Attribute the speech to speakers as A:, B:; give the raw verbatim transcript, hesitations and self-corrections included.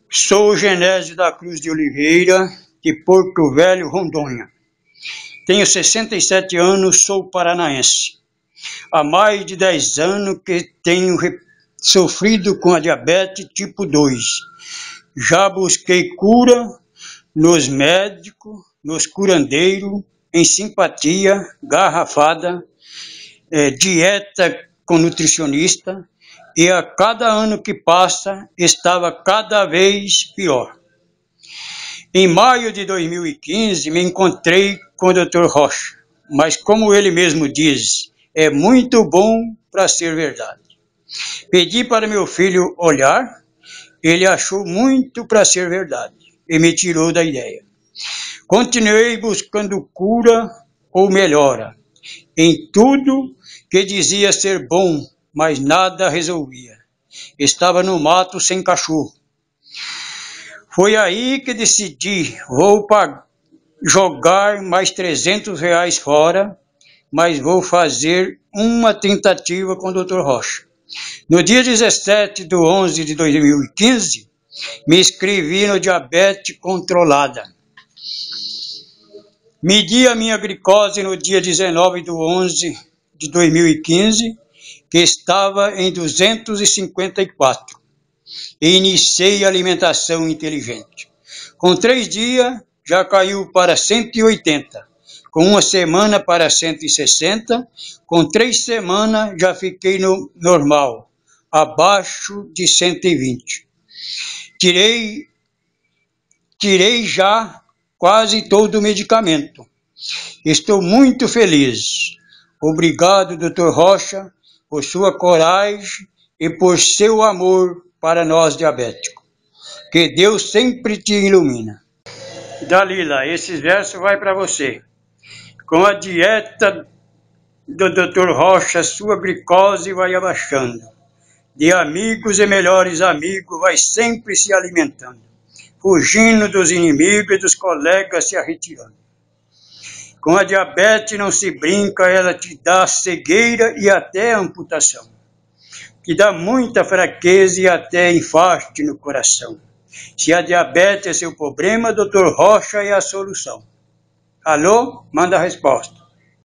A: Sou o Genésio da Cruz de Oliveira, de Porto Velho, Rondônia. Tenho sessenta e sete anos, sou paranaense. Há mais de dez anos que tenho sofrido com a diabetes tipo dois. Já busquei cura nos médicos, nos curandeiros, em simpatia, garrafada, é, dieta com nutricionista, e a cada ano que passa estava cada vez pior. Em maio de dois mil e quinze me encontrei com o doutor Rocha, mas como ele mesmo diz, é muito bom para ser verdade. Pedi para meu filho olhar, ele achou muito para ser verdade e me tirou da ideia. Continuei buscando cura ou melhora em tudo que dizia ser bom, mas nada resolvia. Estava no mato sem cachorro. Foi aí que decidi, vou jogar mais trezentos reais fora, mas vou fazer uma tentativa com o doutor Rocha. No dia dezessete de onze de dois mil e quinze, me inscrevi no diabetes controlada. Medi a minha glicose no dia dezenove de onze de dois mil e quinze, que estava em duzentos e cinquenta e quatro, e iniciei a alimentação inteligente. Com três dias, já caiu para cento e oitenta, com uma semana para cento e sessenta, com três semanas já fiquei no normal, abaixo de cento e vinte. Tirei, tirei já quase todo o medicamento. Estou muito feliz. Obrigado, doutor Rocha, por sua coragem e por seu amor para nós diabéticos. Que Deus sempre te ilumina. Dalila, esses versos vai para você. Com a dieta do doutor Rocha, sua glicose vai abaixando. De amigos e melhores amigos, vai sempre se alimentando. Fugindo dos inimigos e dos colegas se retirando. Com a diabetes não se brinca, ela te dá cegueira e até amputação. Que dá muita fraqueza e até infarto no coração. Se a diabetes é seu problema, doutor Rocha é a solução. Alô? Manda a resposta.